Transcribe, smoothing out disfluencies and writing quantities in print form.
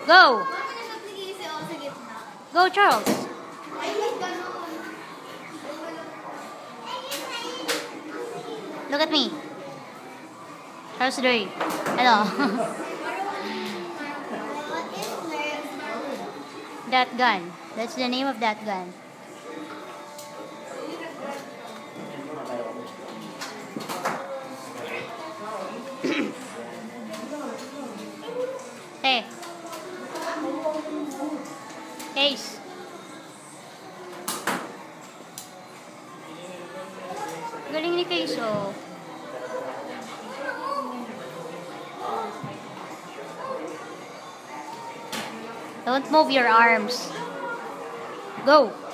Go! Go, Charles! Look at me. Charles Dre. Hello. That gun. That's the name of that gun. Hey. Ace. Galing ni Case, oh. Don't move your arms. Go.